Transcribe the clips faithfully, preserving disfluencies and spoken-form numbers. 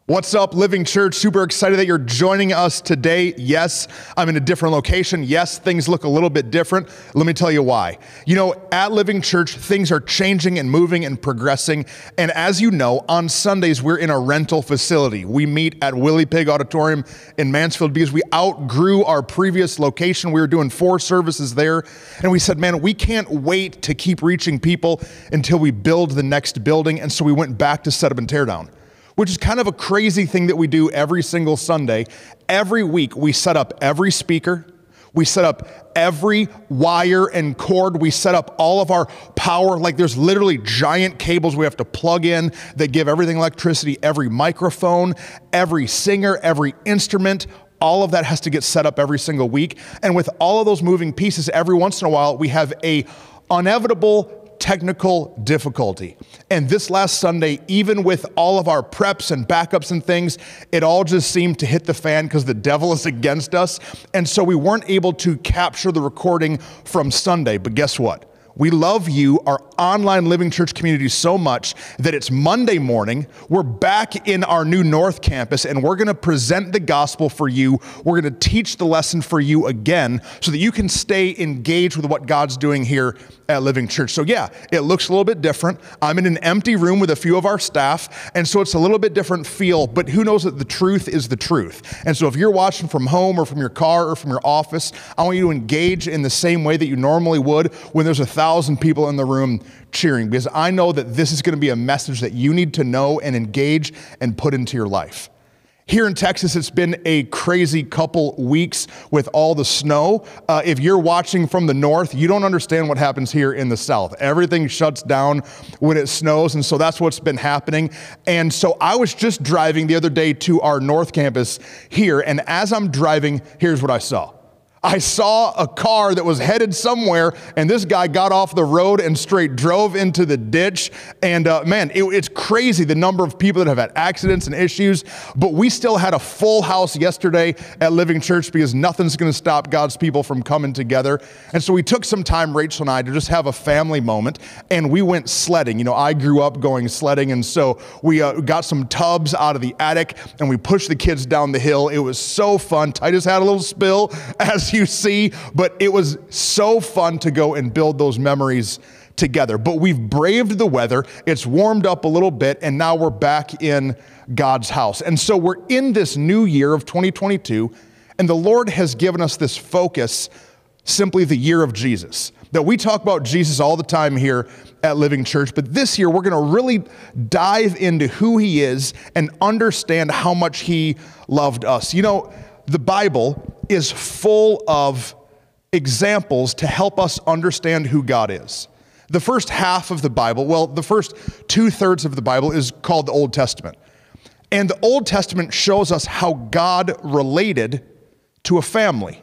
What's up, Living Church? Super excited that you're joining us today. Yes, I'm in a different location. Yes, things look a little bit different. Let me tell you why. You know, at Living Church, things are changing and moving and progressing. And as you know, on Sundays, we're in a rental facility. We meet at Willie Pig Auditorium in Mansfield because we outgrew our previous location. We were doing four services there. And we said, man, we can't wait to keep reaching people until we build the next building. And so we went back to set up and tear down, which is kind of a crazy thing that we do every single Sunday. Every week, we set up every speaker. We set up every wire and cord. We set up all of our power. Like there's literally giant cables we have to plug in that give everything electricity, every microphone, every singer, every instrument. All of that has to get set up every single week. And with all of those moving pieces, every once in a while, we have a inevitable technical difficulty. And this last Sunday, even with all of our preps and backups and things, it all just seemed to hit the fan because the devil is against us. And so we weren't able to capture the recording from Sunday. But guess what? We love you, our online Living Church community, so much that it's Monday morning. We're back in our new North Campus, and we're going to present the gospel for you. We're going to teach the lesson for you again so that you can stay engaged with what God's doing here at Living Church. So yeah, it looks a little bit different. I'm in an empty room with a few of our staff, and so it's a little bit different feel, but who knows that the truth is the truth. And so if you're watching from home or from your car or from your office, I want you to engage in the same way that you normally would when there's a thousand people in the room cheering, because I know that this is going to be a message that you need to know and engage and put into your life. Here in Texas, it's been a crazy couple weeks with all the snow. Uh, if you're watching from the north, you don't understand what happens here in the south. Everything shuts down when it snows, and so that's what's been happening. And so I was just driving the other day to our North Campus here, and as I'm driving, here's what I saw. I saw a car that was headed somewhere, and this guy got off the road and straight drove into the ditch. And uh, man, it, it's crazy the number of people that have had accidents and issues. But we still had a full house yesterday at Living Church because nothing's going to stop God's people from coming together. And so we took some time, Rachel and I, to just have a family moment, and we went sledding. You know, I grew up going sledding, and so we uh, got some tubs out of the attic, and we pushed the kids down the hill. It was so fun. Titus had a little spill, as you see, but it was so fun to go and build those memories together. But we've braved the weather. It's warmed up a little bit, and now we're back in God's house. And so we're in this new year of twenty twenty-two, and the Lord has given us this focus, simply the year of Jesus. That we talk about Jesus all the time here at Living Church, but this year we're going to really dive into who he is and understand how much he loved us. You know, the Bible is full of examples to help us understand who God is. The first half of the Bible, well, the first two-thirds of the Bible is called the Old Testament. And the Old Testament shows us how God related to a family.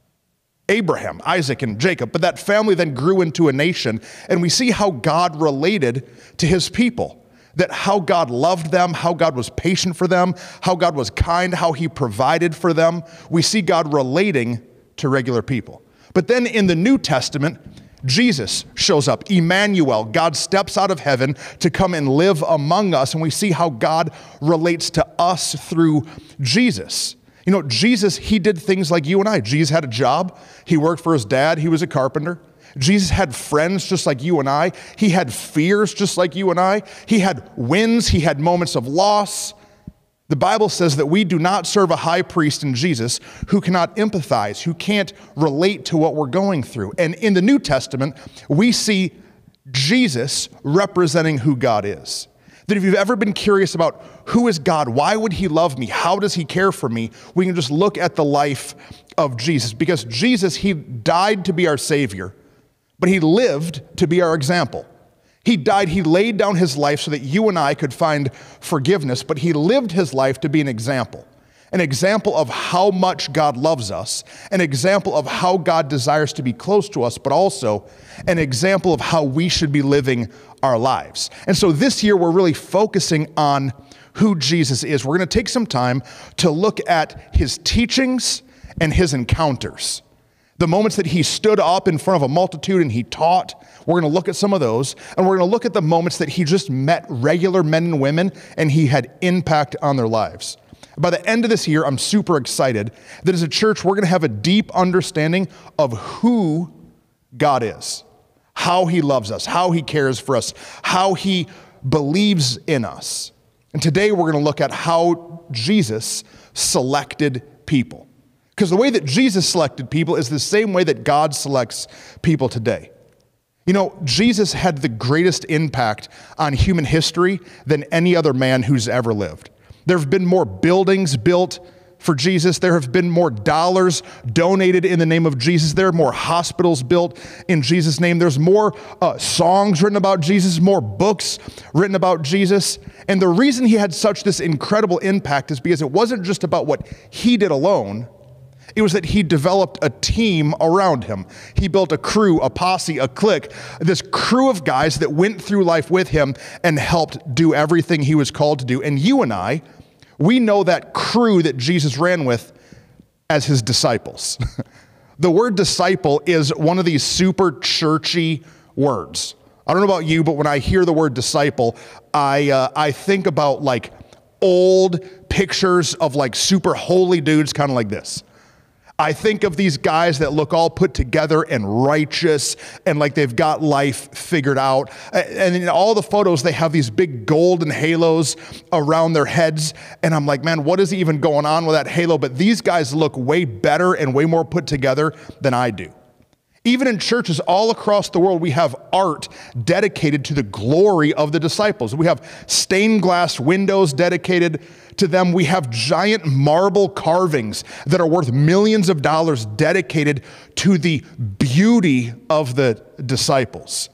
Abraham, Isaac, and Jacob. But that family then grew into a nation, and we see how God related to his people. That how God loved them, how God was patient for them, how God was kind, how he provided for them. We see God relating to regular people. But then in the New Testament, Jesus shows up, Emmanuel. God steps out of heaven to come and live among us, and we see how God relates to us through Jesus. You know, Jesus, he did things like you and I. Jesus had a job. He worked for his dad. He was a carpenter. Jesus had friends just like you and I. He had fears just like you and I. He had wins. He had moments of loss. The Bible says that we do not serve a high priest in Jesus who cannot empathize, who can't relate to what we're going through. And in the New Testament, we see Jesus representing who God is. That if you've ever been curious about who is God, why would he love me, how does he care for me, we can just look at the life of Jesus. Because Jesus, he died to be our Savior, but he lived to be our example. He died, he laid down his life so that you and I could find forgiveness, but he lived his life to be an example. An example of how much God loves us, an example of how God desires to be close to us, but also an example of how we should be living our lives. And so this year we're really focusing on who Jesus is. We're going to take some time to look at his teachings and his encounters. The moments that he stood up in front of a multitude and he taught, we're going to look at some of those. And we're going to look at the moments that he just met regular men and women and he had impact on their lives. By the end of this year, I'm super excited that as a church, we're going to have a deep understanding of who God is, how he loves us, how he cares for us, how he believes in us. And today we're going to look at how Jesus selected people. Because the way that Jesus selected people is the same way that God selects people today. You know, Jesus had the greatest impact on human history than any other man who's ever lived. There have been more buildings built for Jesus. There have been more dollars donated in the name of Jesus. There are more hospitals built in Jesus' name. There's more uh, songs written about Jesus, more books written about Jesus. And the reason he had such this incredible impact is because it wasn't just about what he did alone. It was that he developed a team around him. He built a crew, a posse, a clique, this crew of guys that went through life with him and helped do everything he was called to do. And you and I, we know that crew that Jesus ran with as his disciples. The word disciple is one of these super churchy words. I don't know about you, but when I hear the word disciple, I uh, I think about like old pictures of like super holy dudes, kind of like this. I think of these guys that look all put together and righteous and like they've got life figured out. And in all the photos, they have these big golden halos around their heads. And I'm like, man, what is even going on with that halo? But these guys look way better and way more put together than I do. Even in churches all across the world, we have art dedicated to the glory of the disciples. We have stained glass windows dedicated to them. We have giant marble carvings that are worth millions of dollars dedicated to the beauty of the disciples.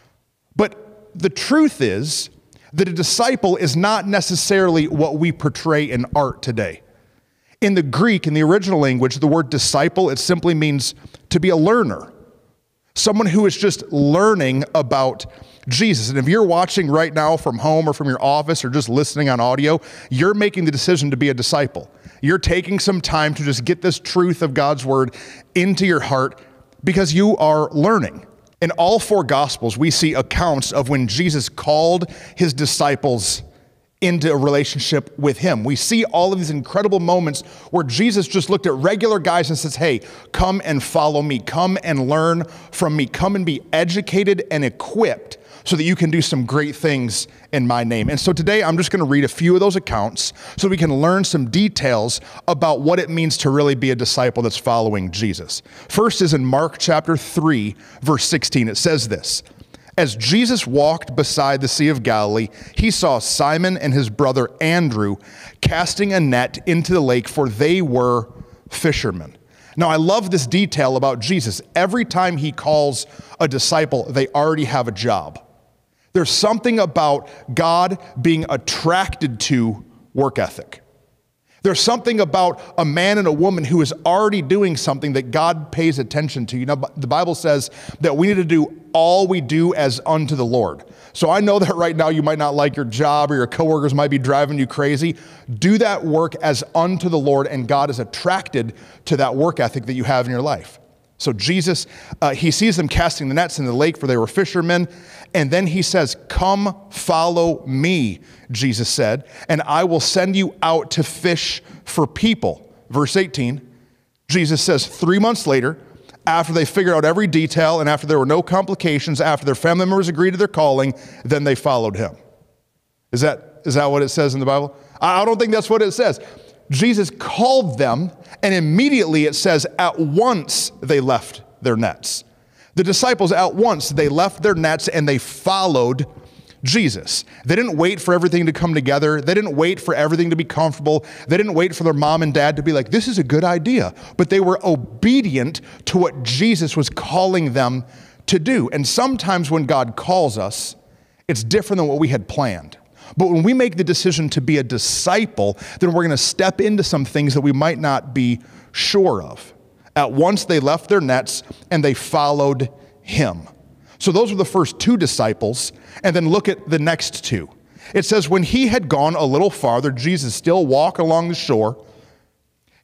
But the truth is that a disciple is not necessarily what we portray in art today. In the Greek, in the original language, the word disciple, it simply means to be a learner. Someone who is just learning about Jesus. And if you're watching right now from home or from your office or just listening on audio, you're making the decision to be a disciple. You're taking some time to just get this truth of God's word into your heart because you are learning. In all four Gospels, we see accounts of when Jesus called his disciples into a relationship with him. We see all of these incredible moments where Jesus just looked at regular guys and says, hey, come and follow me. Come and learn from me. Come and be educated and equipped so that you can do some great things in my name. And so today I'm just going to read a few of those accounts so we can learn some details about what it means to really be a disciple that's following Jesus. First is in Mark chapter three, verse sixteen. It says this: as Jesus walked beside the Sea of Galilee, he saw Simon and his brother Andrew casting a net into the lake, for they were fishermen. Now, I love this detail about Jesus. Every time he calls a disciple, they already have a job. There's something about God being attracted to work ethic. There's something about a man and a woman who is already doing something that God pays attention to. You know, the Bible says that we need to do all we do as unto the Lord. So I know that right now you might not like your job or your coworkers might be driving you crazy. Do that work as unto the Lord, and God is attracted to that work ethic that you have in your life. So Jesus, uh, he sees them casting the nets in the lake, for they were fishermen. And then he says, come follow me, Jesus said, and I will send you out to fish for people. Verse eighteen, Jesus says, three months later, after they figured out every detail and after there were no complications, after their family members agreed to their calling, then they followed him. Is that, is that what it says in the Bible? I don't think that's what it says. Jesus called them, and immediately it says, at once they left their nets. The disciples, at once, they left their nets and they followed Jesus. They didn't wait for everything to come together. They didn't wait for everything to be comfortable. They didn't wait for their mom and dad to be like, this is a good idea. But they were obedient to what Jesus was calling them to do. And sometimes when God calls us, it's different than what we had planned. But when we make the decision to be a disciple, then we're going to step into some things that we might not be sure of. At once they left their nets and they followed him. So those were the first two disciples. And then look at the next two. It says, when he had gone a little farther, Jesus still walked along the shore.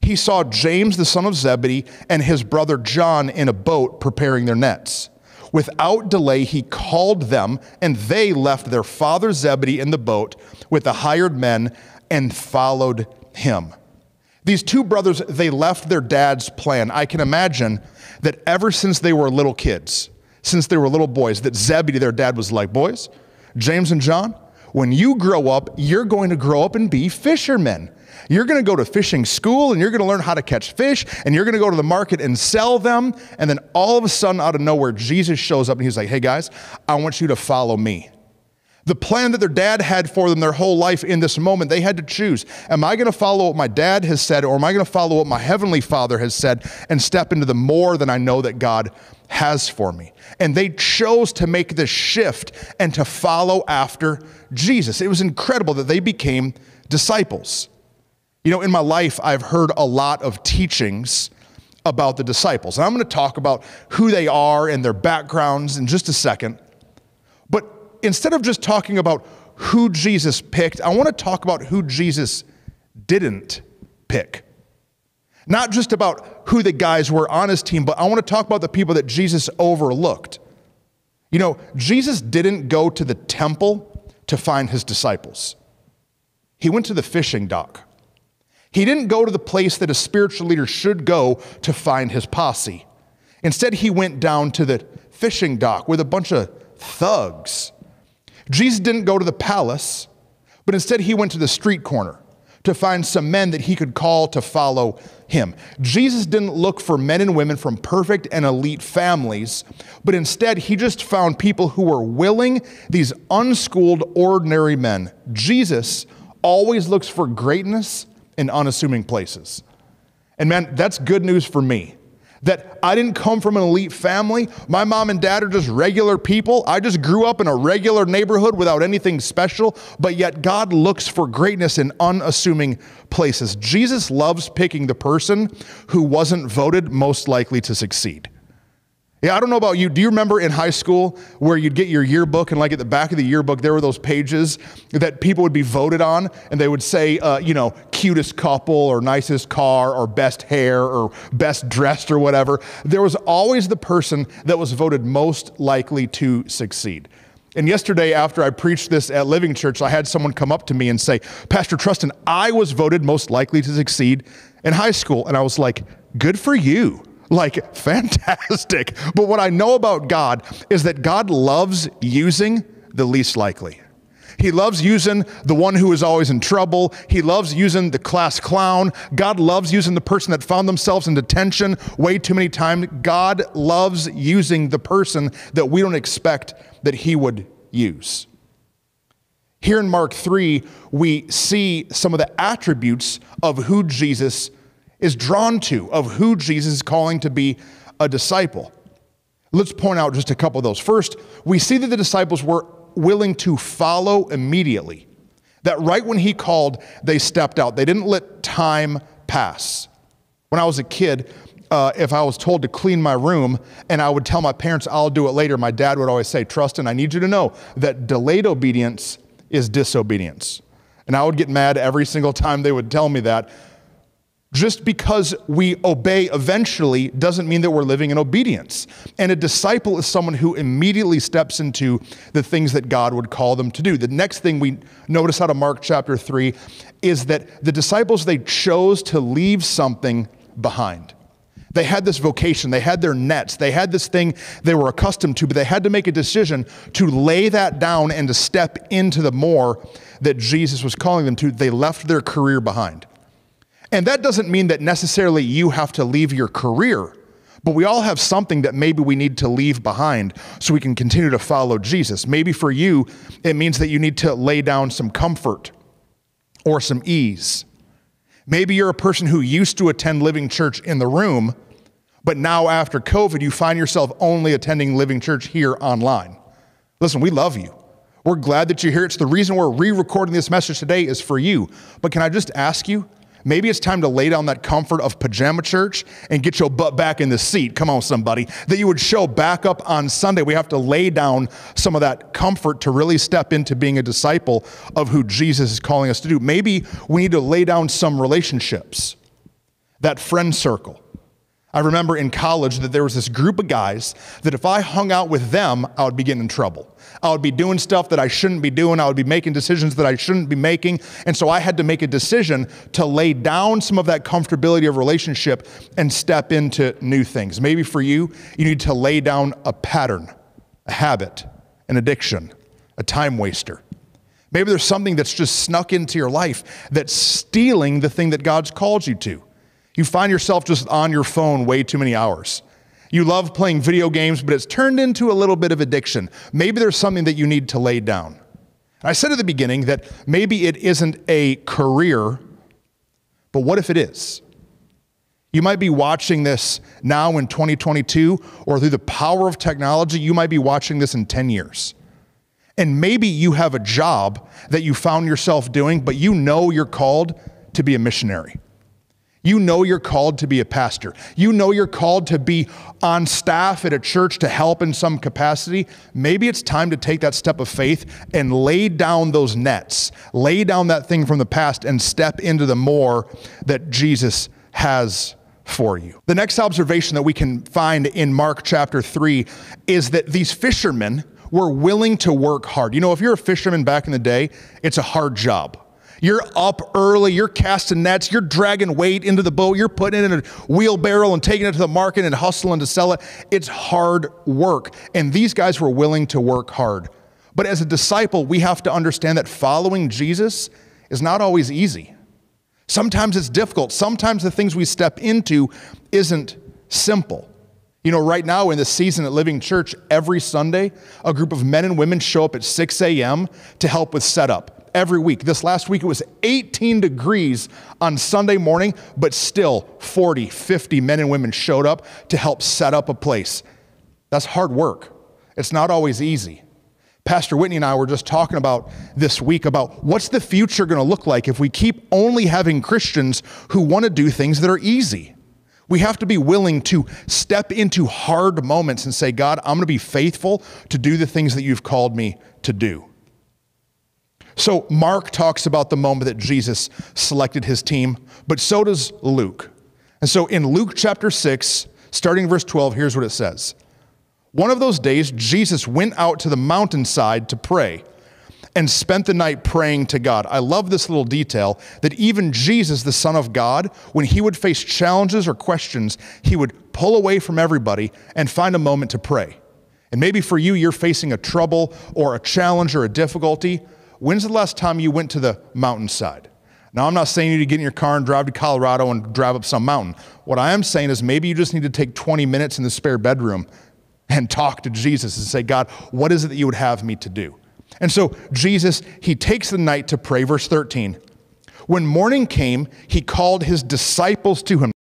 he saw James, the son of Zebedee, and his brother John in a boat preparing their nets. Without delay, he called them, and they left their father Zebedee in the boat with the hired men and followed him. These two brothers, they left their dad's plan. I can imagine that ever since they were little kids, since they were little boys, that Zebedee, their dad, was like, boys, James and John, when you grow up, you're going to grow up and be fishermen. You're going to go to fishing school, and you're going to learn how to catch fish, and you're going to go to the market and sell them. And then all of a sudden, out of nowhere, Jesus shows up, and he's like, hey, guys, I want you to follow me. The plan that their dad had for them their whole life, in this moment, they had to choose. Am I going to follow what my dad has said, or am I going to follow what my heavenly Father has said and step into the more than I know that God has for me? And they chose to make this shift and to follow after Jesus. It was incredible that they became disciples. You know, in my life, I've heard a lot of teachings about the disciples. And I'm going to talk about who they are and their backgrounds in just a second. But instead of just talking about who Jesus picked, I want to talk about who Jesus didn't pick. Not just about who the guys were on his team, but I want to talk about the people that Jesus overlooked. You know, Jesus didn't go to the temple to find his disciples. He went to the fishing dock. He didn't go to the place that a spiritual leader should go to find his posse. Instead, he went down to the fishing dock with a bunch of thugs. Jesus didn't go to the palace, but instead he went to the street corner to find some men that he could call to follow him. Jesus didn't look for men and women from perfect and elite families, but instead he just found people who were willing, these unschooled, ordinary men. Jesus always looks for greatness in unassuming places. And man, that's good news for me. That I didn't come from an elite family. My mom and dad are just regular people. I just grew up in a regular neighborhood without anything special, but yet God looks for greatness in unassuming places. Jesus loves picking the person who wasn't voted most likely to succeed. Yeah, I don't know about you. Do you remember in high school where you'd get your yearbook, and like at the back of the yearbook, there were those pages that people would be voted on, and they would say, uh, you know, cutest couple or nicest car or best hair or best dressed or whatever. There was always the person that was voted most likely to succeed. And yesterday, after I preached this at Living Church, I had someone come up to me and say, Pastor Truston, I was voted most likely to succeed in high school. And I was like, good for you. Like, fantastic. But what I know about God is that God loves using the least likely. He loves using the one who is always in trouble. He loves using the class clown. God loves using the person that found themselves in detention way too many times. God loves using the person that we don't expect that he would use. Here in Mark three, we see some of the attributes of who Jesus is drawn to, of who Jesus is calling to be a disciple. Let's point out just a couple of those. First, we see that the disciples were willing to follow immediately. That right when he called, they stepped out. They didn't let time pass. When I was a kid, uh, if I was told to clean my room and I would tell my parents, I'll do it later, my dad would always say, Truston, I need you to know that delayed obedience is disobedience. And I would get mad every single time they would tell me that. Just because we obey eventually doesn't mean that we're living in obedience. And a disciple is someone who immediately steps into the things that God would call them to do. The next thing we notice out of Mark chapter three is that the disciples, they chose to leave something behind. They had this vocation, they had their nets, they had this thing they were accustomed to, but they had to make a decision to lay that down and to step into the more that Jesus was calling them to. They left their career behind. And that doesn't mean that necessarily you have to leave your career, but we all have something that maybe we need to leave behind so we can continue to follow Jesus. Maybe for you, it means that you need to lay down some comfort or some ease. Maybe you're a person who used to attend Living Church in the room, but now after COVID, you find yourself only attending Living Church here online. Listen, we love you. We're glad that you're here. It's the reason we're re-recording this message today is for you. But can I just ask you, maybe it's time to lay down that comfort of pajama church and get your butt back in the seat. Come on, somebody. That you would show back up on Sunday. We have to lay down some of that comfort to really step into being a disciple of who Jesus is calling us to do. Maybe we need to lay down some relationships. that friend circle. I remember in college that there was this group of guys that if I hung out with them, I would be getting in trouble. I would be doing stuff that I shouldn't be doing. I would be making decisions that I shouldn't be making. And so I had to make a decision to lay down some of that comfortability of relationship and step into new things. Maybe for you, you need to lay down a pattern, a habit, an addiction, a time waster. Maybe there's something that's just snuck into your life that's stealing the thing that God's called you to. You find yourself just on your phone way too many hours. You love playing video games, but it's turned into a little bit of addiction. Maybe there's something that you need to lay down. I said at the beginning that maybe it isn't a career, but what if it is? You might be watching this now in twenty twenty-two, or through the power of technology, you might be watching this in ten years. And maybe you have a job that you found yourself doing, but you know you're called to be a missionary. You know you're called to be a pastor. You know you're called to be on staff at a church to help in some capacity. Maybe it's time to take that step of faith and lay down those nets, lay down that thing from the past and step into the more that Jesus has for you. The next observation that we can find in Mark chapter three is that these fishermen were willing to work hard. You know, if you're a fisherman back in the day, it's a hard job. You're up early, you're casting nets, you're dragging weight into the boat, you're putting it in a wheelbarrow and taking it to the market and hustling to sell it. It's hard work. And these guys were willing to work hard. But as a disciple, we have to understand that following Jesus is not always easy. Sometimes it's difficult. Sometimes the things we step into isn't simple. You know, right now in the season at Living Church, every Sunday, a group of men and women show up at six a.m. to help with setup. Every week. This last week, it was eighteen degrees on Sunday morning, but still forty, fifty men and women showed up to help set up a place. That's hard work. It's not always easy. Pastor Whitney and I were just talking about this week about what's the future going to look like if we keep only having Christians who want to do things that are easy. We have to be willing to step into hard moments and say, God, I'm going to be faithful to do the things that you've called me to do. So Mark talks about the moment that Jesus selected his team, but so does Luke. And so in Luke chapter six, starting verse twelve, here's what it says. One of those days, Jesus went out to the mountainside to pray and spent the night praying to God. I love this little detail that even Jesus, the Son of God, when he would face challenges or questions, he would pull away from everybody and find a moment to pray. And maybe for you, you're facing a trouble or a challenge or a difficulty. When's the last time you went to the mountainside? Now, I'm not saying you need to get in your car and drive to Colorado and drive up some mountain. What I am saying is maybe you just need to take twenty minutes in the spare bedroom and talk to Jesus and say, God, what is it that you would have me to do? And so Jesus, he takes the night to pray. Verse thirteen, when morning came, he called his disciples to him.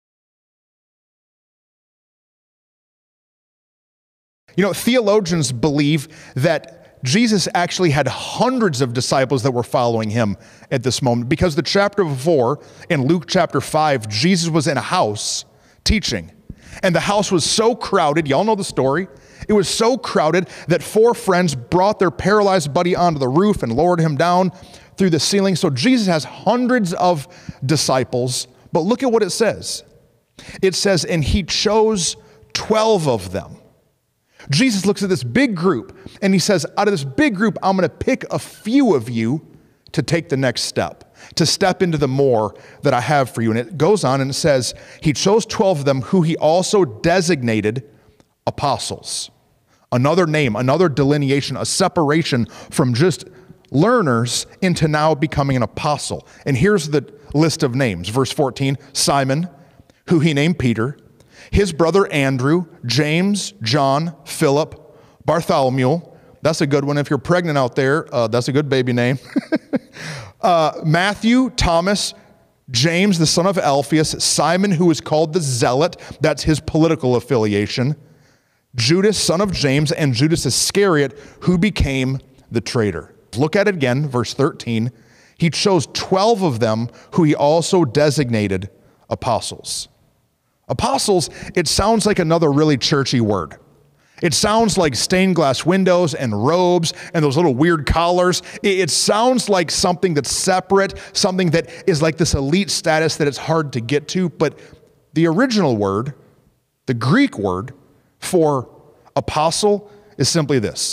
You know, theologians believe that Jesus actually had hundreds of disciples that were following him at this moment, because the chapter before, in Luke chapter five, Jesus was in a house teaching. And the house was so crowded, y'all know the story, it was so crowded that four friends brought their paralyzed buddy onto the roof and lowered him down through the ceiling. So Jesus has hundreds of disciples, but look at what it says. It says, and he chose twelve of them. Jesus looks at this big group and he says, out of this big group, I'm going to pick a few of you to take the next step, to step into the more that I have for you. And it goes on and it says, he chose twelve of them who he also designated apostles. Another name, another delineation, a separation from just learners into now becoming an apostle. And here's the list of names. Verse fourteen, Simon, who he named Peter, his brother Andrew, James, John, Philip, Bartholomew. That's a good one. If you're pregnant out there, uh, that's a good baby name. uh, Matthew, Thomas, James, the son of Alphaeus, Simon, who is called the Zealot. That's his political affiliation. Judas, son of James, and Judas Iscariot, who became the traitor. Look at it again, verse thirteen. He chose twelve of them who he also designated apostles. Apostles, it sounds like another really churchy word. It sounds like stained glass windows and robes and those little weird collars. It sounds like something that's separate, something that is like this elite status that it's hard to get to. But the original word, the Greek word for apostle is simply this: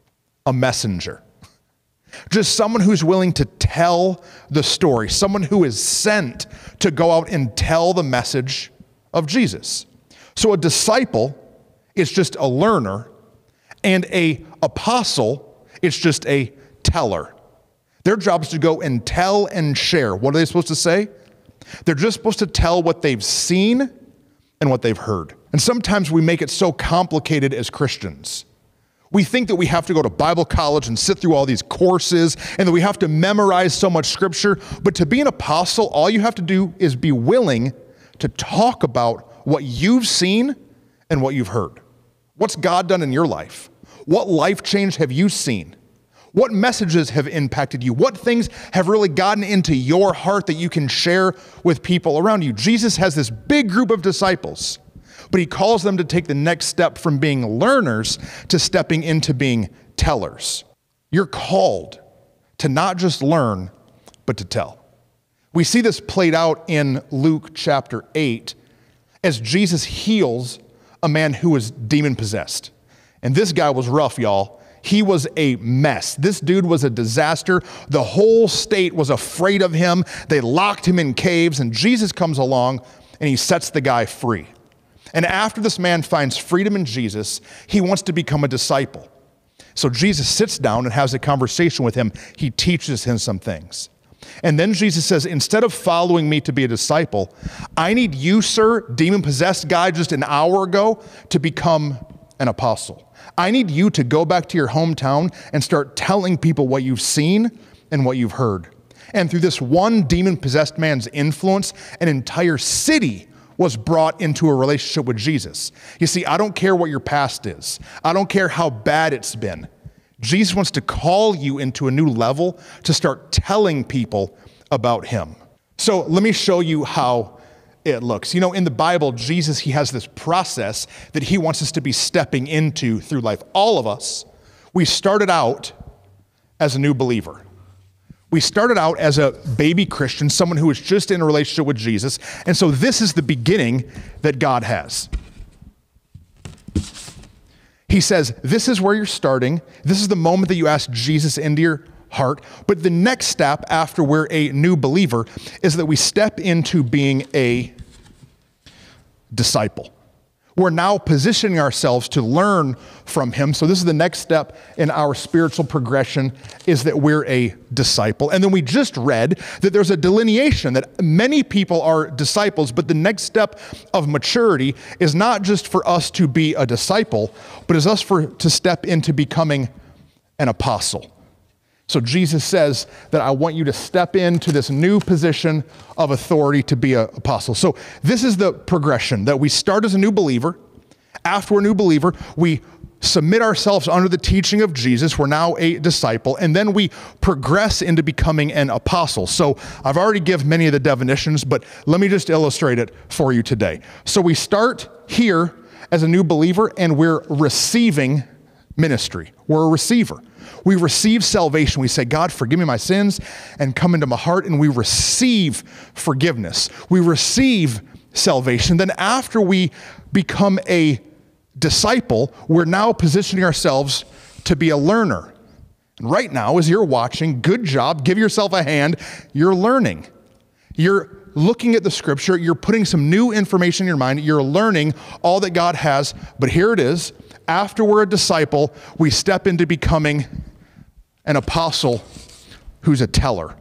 a messenger. Just someone who's willing to tell the story, someone who is sent to go out and tell the message of Jesus. So a disciple is just a learner, and a apostle is just a teller. Their job is to go and tell and share. What are they supposed to say? They're just supposed to tell what they've seen and what they've heard. And sometimes we make it so complicated as Christians. We think that we have to go to Bible college and sit through all these courses and that we have to memorize so much scripture. But to be an apostle, all you have to do is be willing to talk about what you've seen and what you've heard. What's God done in your life? What life change have you seen? What messages have impacted you? What things have really gotten into your heart that you can share with people around you? Jesus has this big group of disciples, but he calls them to take the next step from being learners to stepping into being tellers. You're called to not just learn, but to tell. We see this played out in Luke chapter eight as Jesus heals a man who was demon-possessed. And this guy was rough, y'all. He was a mess. This dude was a disaster. The whole state was afraid of him. They locked him in caves, and Jesus comes along and he sets the guy free. And after this man finds freedom in Jesus, he wants to become a disciple. So Jesus sits down and has a conversation with him. He teaches him some things. And then Jesus says, instead of following me to be a disciple, I need you, sir, demon-possessed guy just an hour ago, to become an apostle. I need you to go back to your hometown and start telling people what you've seen and what you've heard. And through this one demon-possessed man's influence, an entire city was brought into a relationship with Jesus. You see, I don't care what your past is. I don't care how bad it's been. Jesus wants to call you into a new level to start telling people about him. So let me show you how it looks. You know, in the Bible, Jesus, he has this process that he wants us to be stepping into through life. All of us, we started out as a new believer. We started out as a baby Christian, someone who was just in a relationship with Jesus. And so this is the beginning that God has. He says, this is where you're starting. This is the moment that you ask Jesus into your heart. But the next step after we're a new believer is that we step into being a disciple. We're now positioning ourselves to learn from him. So this is the next step in our spiritual progression, is that we're a disciple. And then we just read that there's a delineation that many people are disciples, but the next step of maturity is not just for us to be a disciple, but is us for to step into becoming an apostle. So Jesus says that I want you to step into this new position of authority to be an apostle. So this is the progression, that we start as a new believer. After we're a new believer, we submit ourselves under the teaching of Jesus. We're now a disciple, and then we progress into becoming an apostle. So I've already given many of the definitions, but let me just illustrate it for you today. So we start here as a new believer, and we're receiving ministry. We're a receiver. We receive salvation. We say, God, forgive me my sins, and come into my heart, and we receive forgiveness. We receive salvation. Then after we become a disciple, we're now positioning ourselves to be a learner. And right now, as you're watching, good job, give yourself a hand, you're learning. You're looking at the scripture, you're putting some new information in your mind, you're learning all that God has, but here it is. After we're a disciple, we step into becoming an apostle who's a teller.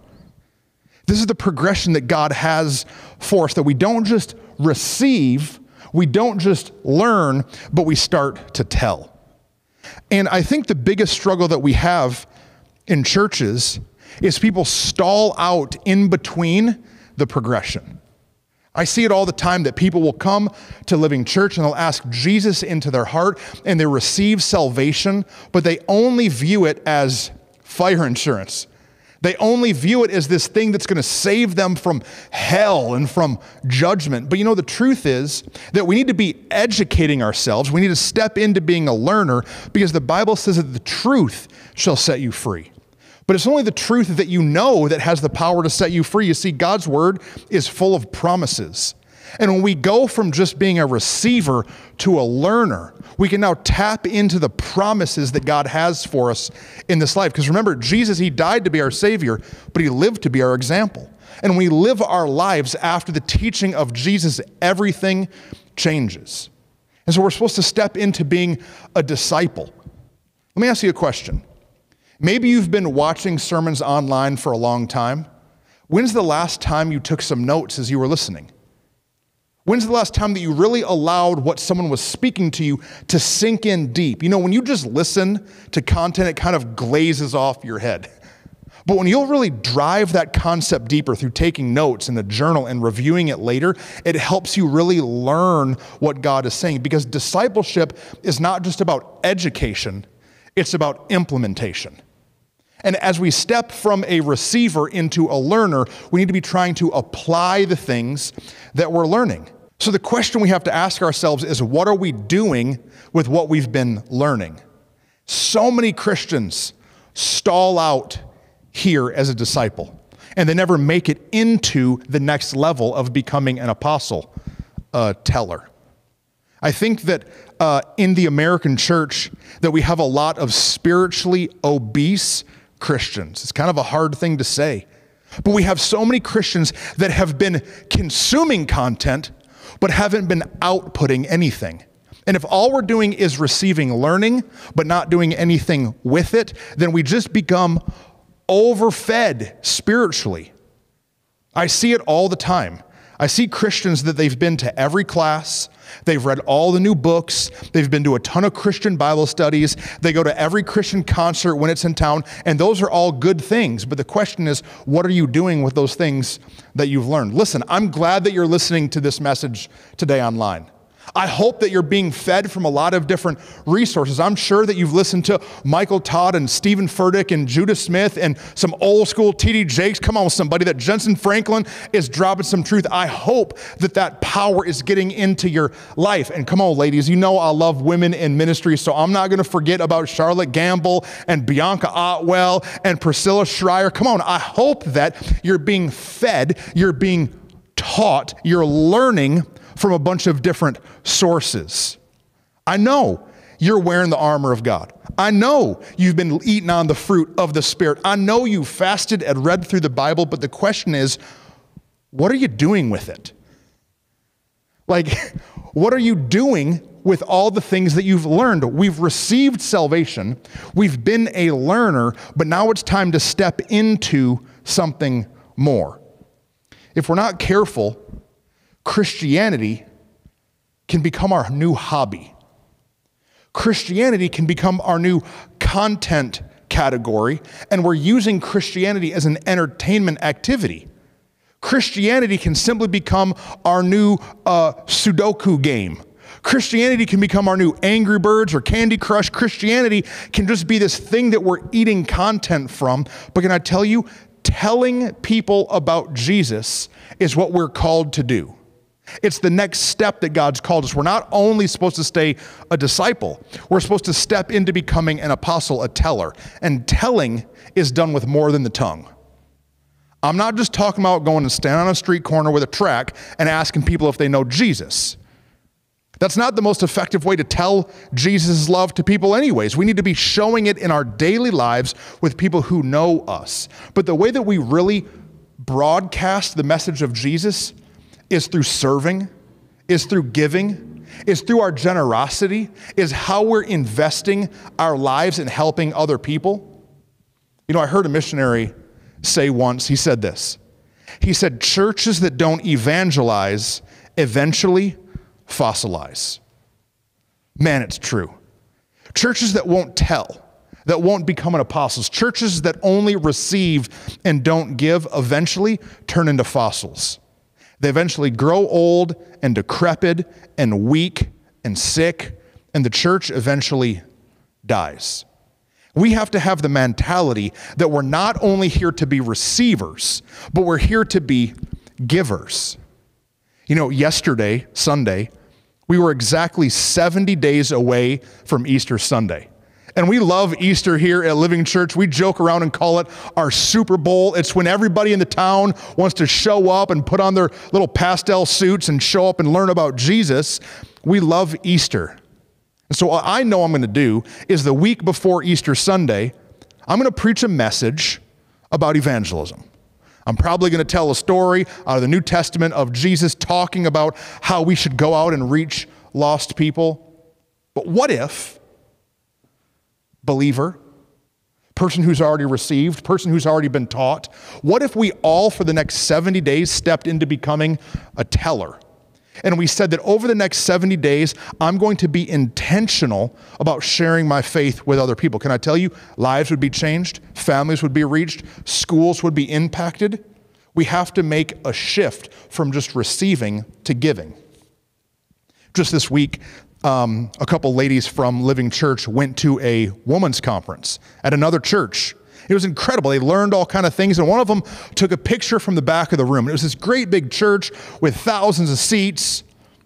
This is the progression that God has for us, that we don't just receive, we don't just learn, but we start to tell. And I think the biggest struggle that we have in churches is people stall out in between the progression. I see it all the time that people will come to Living Church and they'll ask Jesus into their heart and they receive salvation, but they only view it as fire insurance. They only view it as this thing that's going to save them from hell and from judgment. But you know, the truth is that we need to be educating ourselves. We need to step into being a learner, because the Bible says that the truth shall set you free. But it's only the truth that you know that has the power to set you free. You see, God's word is full of promises. And when we go from just being a receiver to a learner, we can now tap into the promises that God has for us in this life. Because remember, Jesus, he died to be our Savior, but he lived to be our example. And when we live our lives after the teaching of Jesus, everything changes. And so we're supposed to step into being a disciple. Let me ask you a question. Maybe you've been watching sermons online for a long time. When's the last time you took some notes as you were listening? When's the last time that you really allowed what someone was speaking to you to sink in deep? You know, when you just listen to content, it kind of glazes off your head. But when you'll really drive that concept deeper through taking notes in the journal and reviewing it later, it helps you really learn what God is saying. Because discipleship is not just about education, it's about implementation. And as we step from a receiver into a learner, we need to be trying to apply the things that we're learning. So the question we have to ask ourselves is, what are we doing with what we've been learning? So many Christians stall out here as a disciple, and they never make it into the next level of becoming an apostle, a teller. I think that uh, in the American church that we have a lot of spiritually obese Christians. It's kind of a hard thing to say, but we have so many Christians that have been consuming content, but haven't been outputting anything. And if all we're doing is receiving learning, but not doing anything with it, then we just become overfed spiritually. I see it all the time. I see Christians that they've been to every class, they've read all the new books, they've been to a ton of Christian Bible studies, they go to every Christian concert when it's in town, and those are all good things. But the question is, what are you doing with those things that you've learned? Listen, I'm glad that you're listening to this message today online. I hope that you're being fed from a lot of different resources. I'm sure that you've listened to Michael Todd and Stephen Furtick and Judah Smith and some old school T D Jakes. Come on, somebody, that Jensen Franklin is dropping some truth. I hope that that power is getting into your life. And come on, ladies, you know I love women in ministry, so I'm not going to forget about Charlotte Gamble and Bianca Otwell and Priscilla Schreier. Come on, I hope that you're being fed, you're being taught, you're learning from a bunch of different sources. I know you're wearing the armor of God. I know you've been eating on the fruit of the Spirit. I know you fasted and read through the Bible, but the question is, what are you doing with it? Like, what are you doing with all the things that you've learned? We've received salvation. We've been a learner, but now it's time to step into something more. If we're not careful, Christianity can become our new hobby. Christianity can become our new content category, and we're using Christianity as an entertainment activity. Christianity can simply become our new uh, Sudoku game. Christianity can become our new Angry Birds or Candy Crush. Christianity can just be this thing that we're eating content from. But can I tell you, telling people about Jesus is what we're called to do. It's the next step that God's called us. We're not only supposed to stay a disciple, we're supposed to step into becoming an apostle, a teller. And telling is done with more than the tongue. I'm not just talking about going and standing on a street corner with a tract and asking people if they know Jesus. That's not the most effective way to tell Jesus' love to people anyways. We need to be showing it in our daily lives with people who know us. But the way that we really broadcast the message of Jesus is through serving, is through giving, is through our generosity, is how we're investing our lives in helping other people. You know, I heard a missionary say once, he said this. He said, churches that don't evangelize eventually fossilize. Man, it's true. Churches that won't tell, that won't become an apostles, churches that only receive and don't give eventually turn into fossils. They eventually grow old and decrepit and weak and sick, and the church eventually dies. We have to have the mentality that we're not only here to be receivers, but we're here to be givers. You know, yesterday, Sunday, we were exactly seventy days away from Easter Sunday. And we love Easter here at Living Church. We joke around and call it our Super Bowl. It's when everybody in the town wants to show up and put on their little pastel suits and show up and learn about Jesus. We love Easter. And so what I know I'm going to do is the week before Easter Sunday, I'm going to preach a message about evangelism. I'm probably going to tell a story out of the New Testament of Jesus talking about how we should go out and reach lost people. But what if believer, person who's already received, person who's already been taught, what if we all for the next seventy days stepped into becoming a teller? And we said that over the next seventy days, I'm going to be intentional about sharing my faith with other people. Can I tell you, lives would be changed, families would be reached, schools would be impacted. We have to make a shift from just receiving to giving. Just this week, um, a couple ladies from Living Church went to a women's conference at another church. It was incredible. They learned all kind of things, and one of them took a picture from the back of the room. It was this great big church with thousands of seats,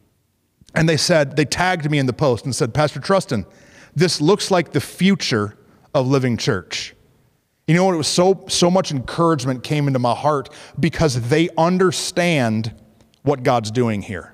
and they said, they tagged me in the post and said, Pastor Truston, this looks like the future of Living Church. You know what? It was so, so much encouragement came into my heart because they understand what God's doing here.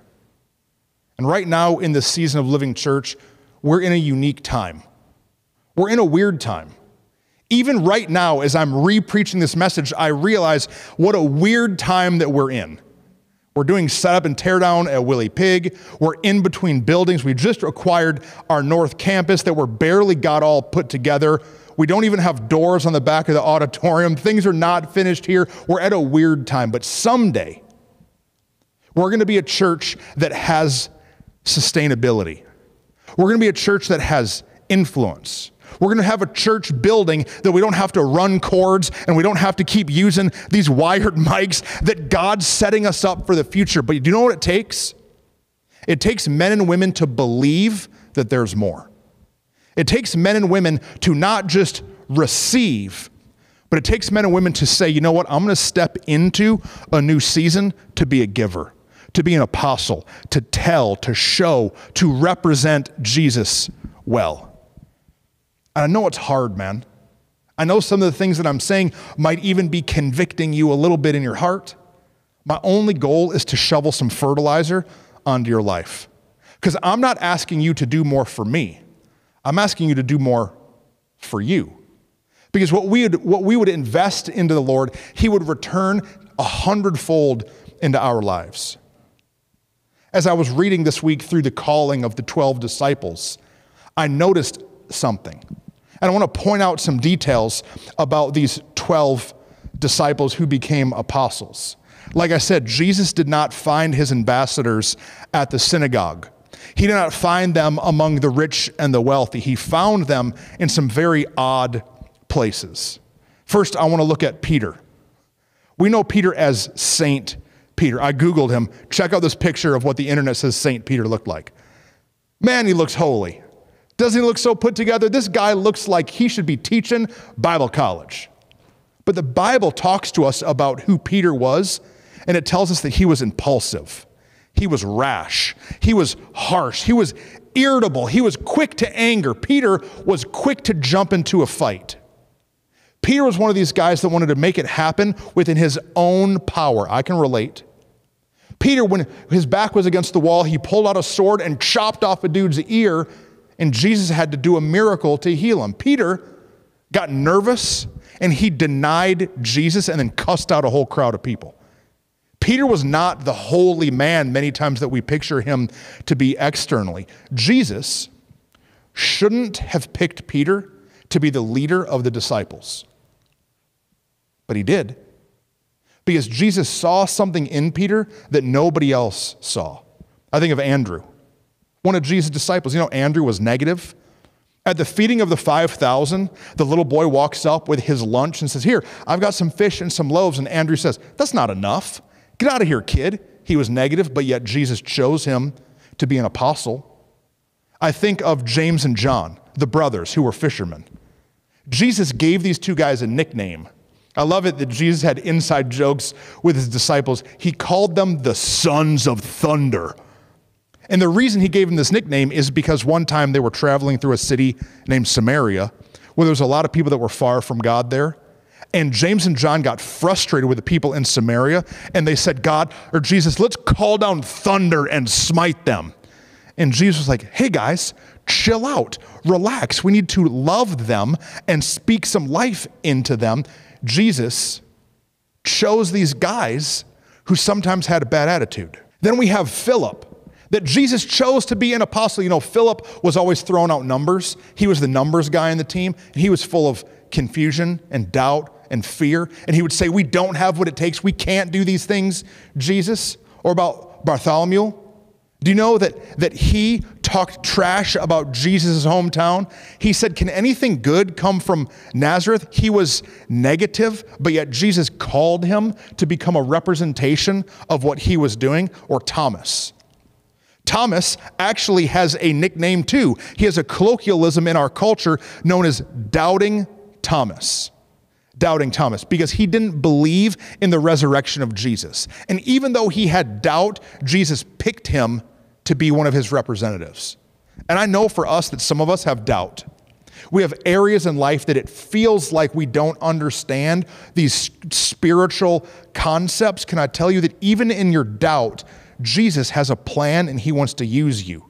And right now in the season of Living Church, we're in a unique time. We're in a weird time. Even right now, as I'm re-preaching this message, I realize what a weird time that we're in. We're doing setup and tear down at Willie Pig. We're in between buildings. We just acquired our North Campus that we're barely got all put together. We don't even have doors on the back of the auditorium. Things are not finished here. We're at a weird time. But someday, we're going to be a church that has sustainability. We're going to be a church that has influence. We're going to have a church building that we don't have to run cords and we don't have to keep using these wired mics, that God's setting us up for the future. But do you know what it takes? It takes men and women to believe that there's more. It takes men and women to not just receive, but it takes men and women to say, you know what, I'm going to step into a new season to be a giver, to be an apostle, to tell, to show, to represent Jesus well. And I know it's hard, man. I know some of the things that I'm saying might even be convicting you a little bit in your heart. My only goal is to shovel some fertilizer onto your life. Because I'm not asking you to do more for me. I'm asking you to do more for you. Because what we would, what we would invest into the Lord, He would return a hundredfold into our lives. As I was reading this week through the calling of the twelve disciples, I noticed something. And I want to point out some details about these twelve disciples who became apostles. Like I said, Jesus did not find his ambassadors at the synagogue. He did not find them among the rich and the wealthy. He found them in some very odd places. First, I want to look at Peter. We know Peter as Saint Peter. I Googled him. Check out this picture of what the internet says Saint Peter looked like. Man, he looks holy. Doesn't he look so put together? This guy looks like he should be teaching Bible college. But the Bible talks to us about who Peter was, and it tells us that he was impulsive. He was rash. He was harsh. He was irritable. He was quick to anger. Peter was quick to jump into a fight. Peter was one of these guys that wanted to make it happen within his own power. I can relate. Peter, when his back was against the wall, he pulled out a sword and chopped off a dude's ear, and Jesus had to do a miracle to heal him. Peter got nervous, and he denied Jesus and then cussed out a whole crowd of people. Peter was not the holy man many times that we picture him to be externally. Jesus shouldn't have picked Peter to be the leader of the disciples. But he did. Because Jesus saw something in Peter that nobody else saw. I think of Andrew, one of Jesus' disciples. You know, Andrew was negative. At the feeding of the five thousand, the little boy walks up with his lunch and says, "Here, I've got some fish and some loaves." And Andrew says, "That's not enough. Get out of here, kid." He was negative, but yet Jesus chose him to be an apostle. I think of James and John, the brothers who were fishermen. Jesus gave these two guys a nickname. I love it that Jesus had inside jokes with his disciples. He called them the sons of thunder. And the reason he gave him this nickname is because one time they were traveling through a city named Samaria, where there was a lot of people that were far from God there. And James and John got frustrated with the people in Samaria, and they said, God, or Jesus, let's call down thunder and smite them. And Jesus was like, hey guys, chill out, relax. We need to love them and speak some life into them. Jesus chose these guys who sometimes had a bad attitude. Then we have Philip, that Jesus chose to be an apostle. You know, Philip was always throwing out numbers. He was the numbers guy in the team, and he was full of confusion and doubt and fear. And he would say, we don't have what it takes. We can't do these things, Jesus. Or about Bartholomew. Do you know that, that he talked trash about Jesus' hometown? He said, can anything good come from Nazareth? He was negative, but yet Jesus called him to become a representation of what he was doing. Or Thomas. Thomas actually has a nickname too. He has a colloquialism in our culture known as Doubting Thomas. Doubting Thomas, because he didn't believe in the resurrection of Jesus. And even though he had doubt, Jesus picked him to be one of his representatives. And I know for us that some of us have doubt. We have areas in life that it feels like we don't understand these spiritual concepts. Can I tell you that even in your doubt, Jesus has a plan and he wants to use you?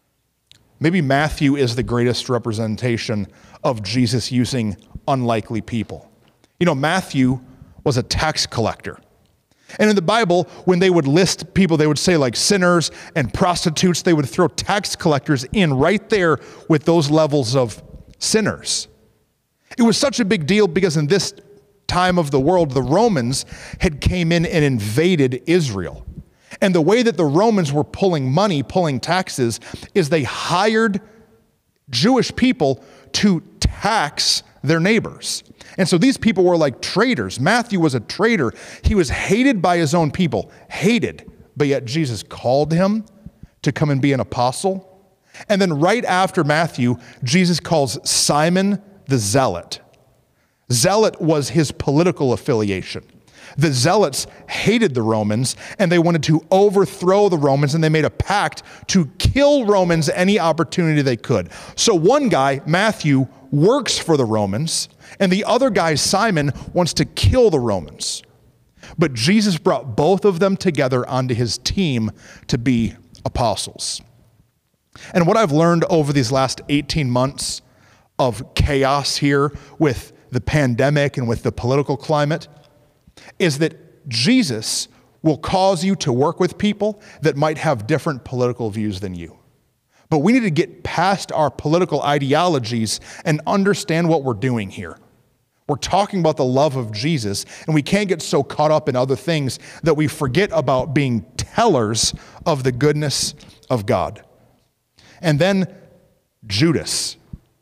Maybe Matthew is the greatest representation of Jesus using unlikely people. You know, Matthew was a tax collector. And in the Bible, when they would list people, they would say like sinners and prostitutes, they would throw tax collectors in right there with those levels of sinners. It was such a big deal because in this time of the world, the Romans had came in and invaded Israel. And the way that the Romans were pulling money, pulling taxes, is they hired Jewish people to tax their neighbors. And so these people were like traitors. Matthew was a traitor. He was hated by his own people, hated, but yet Jesus called him to come and be an apostle. And then right after Matthew, Jesus calls Simon the Zealot. Zealot was his political affiliation. The Zealots hated the Romans, and they wanted to overthrow the Romans, and they made a pact to kill Romans any opportunity they could. So one guy, Matthew, works for the Romans, and the other guy, Simon, wants to kill the Romans. But Jesus brought both of them together onto his team to be apostles. And what I've learned over these last eighteen months of chaos here with the pandemic and with the political climate is that Jesus will cause you to work with people that might have different political views than you. But we need to get past our political ideologies and understand what we're doing here. We're talking about the love of Jesus, and we can't get so caught up in other things that we forget about being tellers of the goodness of God. And then Judas.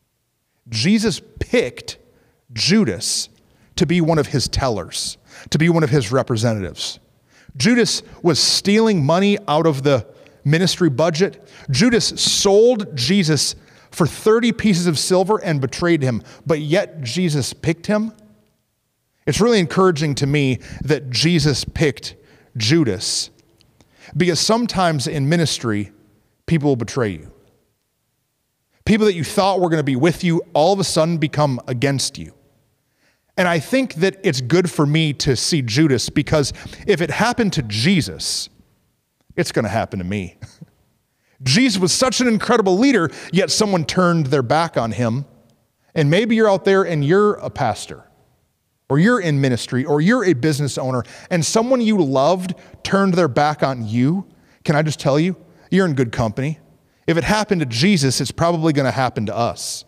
Jesus picked Judas to be one of his tellers, to be one of his representatives. Judas was stealing money out of the ministry budget. Judas sold Jesus for thirty pieces of silver and betrayed him, but yet Jesus picked him. It's really encouraging to me that Jesus picked Judas, because sometimes in ministry, people will betray you. People that you thought were going to be with you all of a sudden become against you. And I think that it's good for me to see Judas, because if it happened to Jesus, it's going to happen to me. Jesus was such an incredible leader, yet someone turned their back on him. And maybe you're out there and you're a pastor, or you're in ministry, or you're a business owner, and someone you loved turned their back on you. Can I just tell you, you're in good company. If it happened to Jesus, it's probably going to happen to us.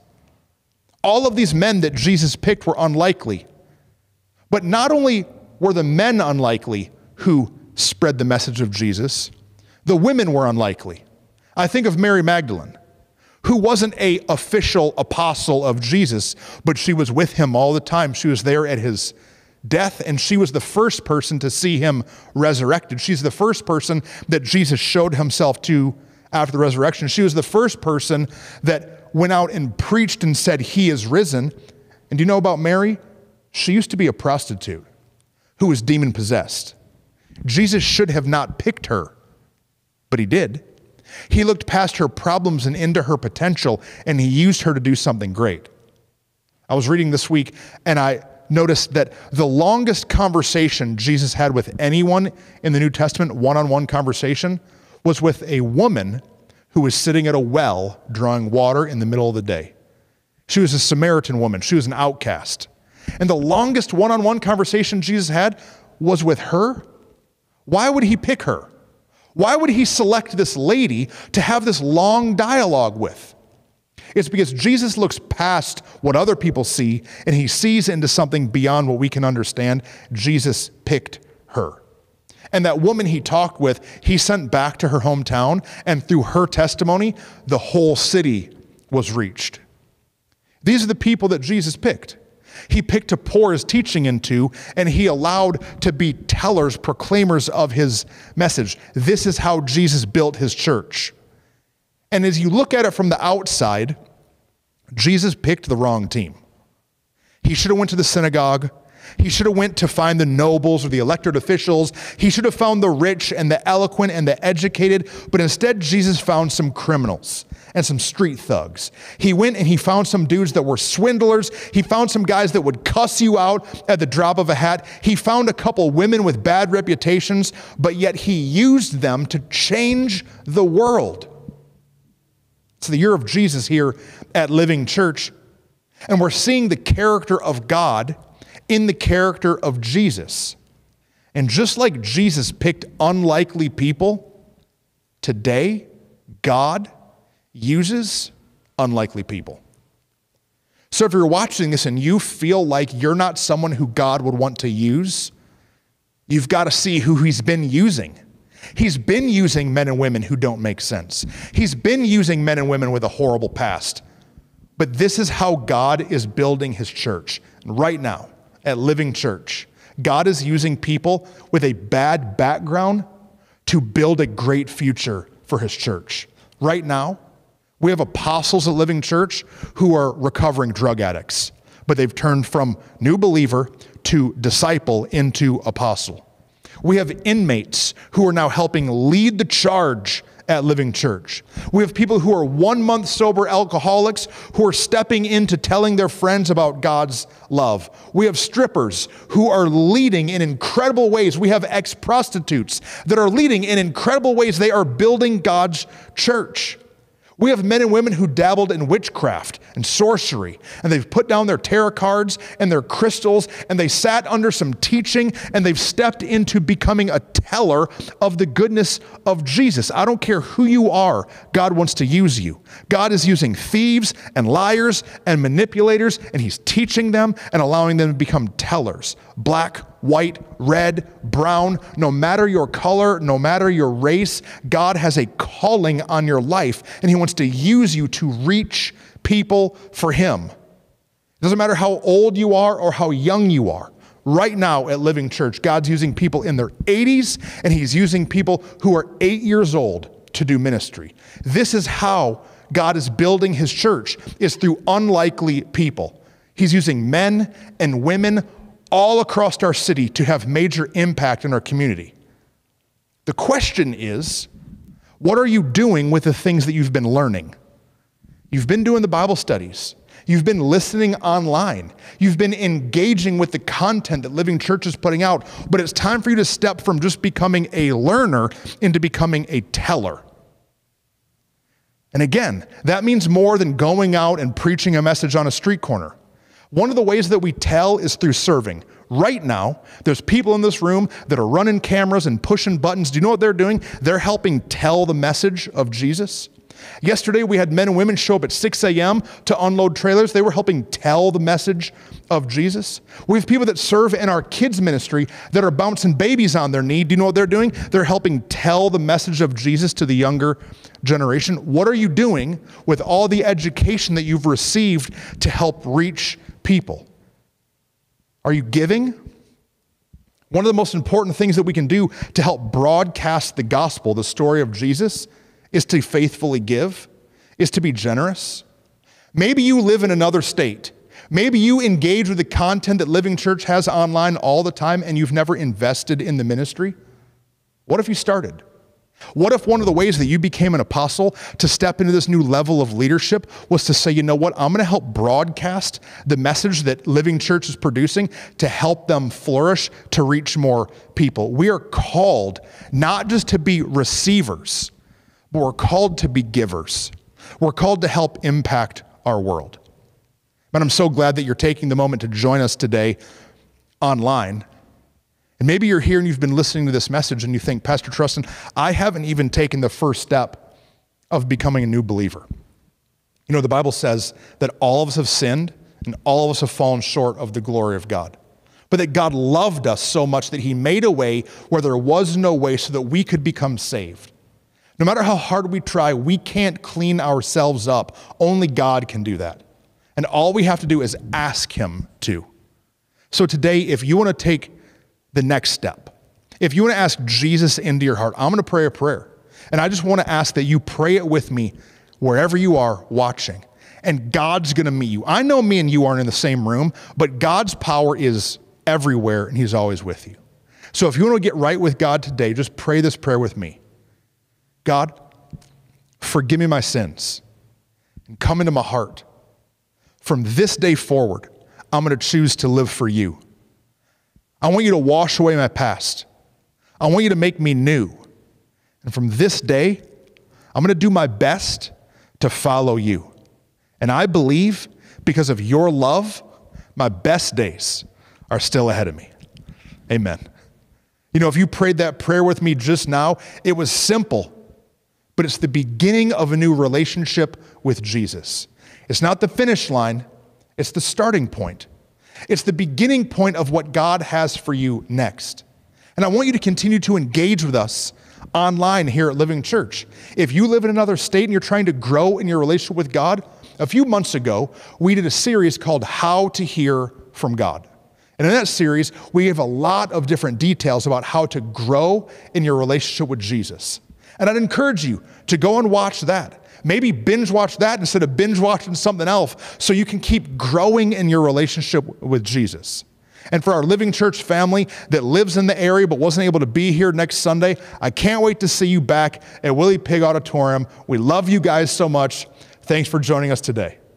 All of these men that Jesus picked were unlikely. But not only were the men unlikely who spread the message of Jesus, the women were unlikely. I think of Mary Magdalene, who wasn't an official apostle of Jesus, but she was with him all the time. She was there at his death, and she was the first person to see him resurrected. She's the first person that Jesus showed himself to after the resurrection. She was the first person that went out and preached and said, he is risen. And do you know about Mary? She used to be a prostitute who was demon possessed. Jesus should have not picked her, but he did. He looked past her problems and into her potential, and he used her to do something great. I was reading this week, and I noticed that the longest conversation Jesus had with anyone in the New Testament, one-on-one conversation, was with a woman who was sitting at a well drawing water in the middle of the day. She was a Samaritan woman. She was an outcast. And the longest one-on-one conversation Jesus had was with her. Why would he pick her? Why would he select this lady to have this long dialogue with? It's because Jesus looks past what other people see, and he sees into something beyond what we can understand. Jesus picked her. And that woman he talked with, he sent back to her hometown, and through her testimony, the whole city was reached. These are the people that Jesus picked. He picked to pour his teaching into, and he allowed to be tellers, proclaimers of his message. This is how Jesus built his church. And as you look at it from the outside, Jesus picked the wrong team. He should have went to the synagogue. He should have went to find the nobles or the elected officials. He should have found the rich and the eloquent and the educated. But instead, Jesus found some criminals and some street thugs. He went and he found some dudes that were swindlers. He found some guys that would cuss you out at the drop of a hat. He found a couple women with bad reputations, but yet he used them to change the world. It's the year of Jesus here at Living Church, and we're seeing the character of God in the character of Jesus. And just like Jesus picked unlikely people, today God uses unlikely people. So if you're watching this and you feel like you're not someone who God would want to use, you've got to see who he's been using. He's been using men and women who don't make sense. He's been using men and women with a horrible past. But this is how God is building his church. Right now, at Living Church, God is using people with a bad background to build a great future for his church. Right now, we have apostles at Living Church who are recovering drug addicts, but they've turned from new believer to disciple into apostle. We have inmates who are now helping lead the charge at Living Church. We have people who are one month sober alcoholics who are stepping into telling their friends about God's love. We have strippers who are leading in incredible ways. We have ex-prostitutes that are leading in incredible ways. They are building God's church. We have men and women who dabbled in witchcraft and sorcery, and they've put down their tarot cards and their crystals, and they sat under some teaching, and they've stepped into becoming a teller of the goodness of Jesus. I don't care who you are, God wants to use you. God is using thieves and liars and manipulators, and he's teaching them and allowing them to become tellers. Black, white, red, brown, no matter your color, no matter your race, God has a calling on your life, and he wants to use you to reach people for him. It doesn't matter how old you are or how young you are. Right now at Living Church, God's using people in their eighties, and he's using people who are eight years old to do ministry. This is how God is building his church, is through unlikely people. He's using men and women all across our city to have major impact in our community. The question is, what are you doing with the things that you've been learning? You've been doing the Bible studies. You've been listening online. You've been engaging with the content that Living Church is putting out, but it's time for you to step from just becoming a learner into becoming a teller. And again, that means more than going out and preaching a message on a street corner. One of the ways that we tell is through serving. Right now, there's people in this room that are running cameras and pushing buttons. Do you know what they're doing? They're helping tell the message of Jesus. Yesterday, we had men and women show up at six a.m. to unload trailers. They were helping tell the message of Jesus. We have people that serve in our kids ministry that are bouncing babies on their knee. Do you know what they're doing? They're helping tell the message of Jesus to the younger generation. What are you doing with all the education that you've received to help reach people? Are you giving? One of the most important things that we can do to help broadcast the gospel, the story of Jesus, is to faithfully give, is to be generous. Maybe you live in another state. Maybe you engage with the content that Living Church has online all the time and you've never invested in the ministry. What if you started? What if one of the ways that you became an apostle to step into this new level of leadership was to say, you know what, I'm going to help broadcast the message that Living Church is producing to help them flourish, to reach more people. We are called not just to be receivers, but we're called to be givers. We're called to help impact our world. And I'm so glad that you're taking the moment to join us today online. And maybe you're here and you've been listening to this message and you think, Pastor Truston, I haven't even taken the first step of becoming a new believer. You know, the Bible says that all of us have sinned and all of us have fallen short of the glory of God. But that God loved us so much that he made a way where there was no way so that we could become saved. No matter how hard we try, we can't clean ourselves up. Only God can do that. And all we have to do is ask him to. So today, if you want to take the next step, if you want to ask Jesus into your heart, I'm going to pray a prayer. And I just want to ask that you pray it with me wherever you are watching. And God's going to meet you. I know me and you aren't in the same room, but God's power is everywhere and he's always with you. So if you want to get right with God today, just pray this prayer with me. God, forgive me my sins and come into my heart. From this day forward, I'm going to choose to live for you. I want you to wash away my past. I want you to make me new. And from this day, I'm going to do my best to follow you. And I believe because of your love, my best days are still ahead of me. Amen. You know, if you prayed that prayer with me just now, it was simple, but it's the beginning of a new relationship with Jesus. It's not the finish line, it's the starting point. It's the beginning point of what God has for you next. And I want you to continue to engage with us online here at Living Church. If you live in another state and you're trying to grow in your relationship with God, a few months ago, we did a series called How to Hear from God. And in that series, we have a lot of different details about how to grow in your relationship with Jesus. And I'd encourage you to go and watch that. Maybe binge watch that instead of binge watching something else so you can keep growing in your relationship with Jesus. And for our Living Church family that lives in the area but wasn't able to be here next Sunday, I can't wait to see you back at Willie Pig Auditorium. We love you guys so much. Thanks for joining us today.